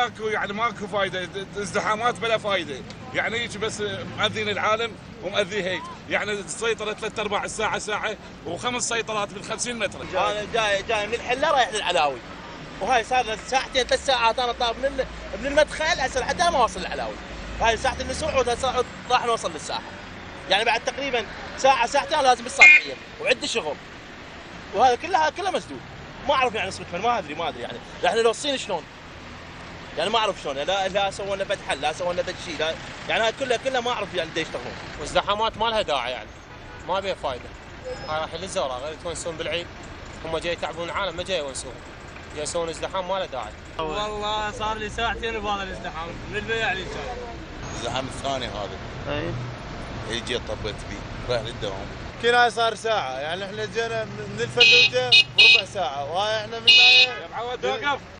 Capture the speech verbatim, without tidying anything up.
ماكو يعني ماكو فايده، ازدحامات بلا فايده، يعني هيك بس مأذين العالم ومأذي هيك، يعني السيطره ثلاث ارباع الساعه ساعه وخمس سيطرات بال خمسين متر. انا جاي جاي من الحله رايح للعلاوي، وهاي صار لنا ساعتين ثلاث ساعات انا طالع من من المدخل هسه لحد ما اوصل للعلاوي. هاي ساعه النسوع راح نوصل للساحه. يعني بعد تقريبا ساعه ساعتين لازم بالصباحيه وعندي شغل. وهذا كلها كلها مسدود. ما اعرف يعني نصبح ما ادري ما ادري يعني احنا لو الصين شلون؟ يعني ما اعرف شلون، لا لا سووا لنا بد حل، لا سووا لنا بد شيء، لا يعني هاي كلها كلها ما اعرف يعني قد يشتغلون. والزحامات ما لها داعي يعني ما بيها فايده. هاي راح للزوراء غير يتونسون بالعيد، هم جاي يتعبون العالم ما جاي يونسون. جاي يسوون ازدحام ما له داعي. والله صار لي ساعتين بهذا الازدحام من البيع للجاي. الزحام الثاني هذا. اي. يجي طبيت فيه رايح للدوام. كل هاي صار ساعة، يعني احنا جينا من الفلوجة بربع ساعة، وهاي احنا من هاي يا معود وقف.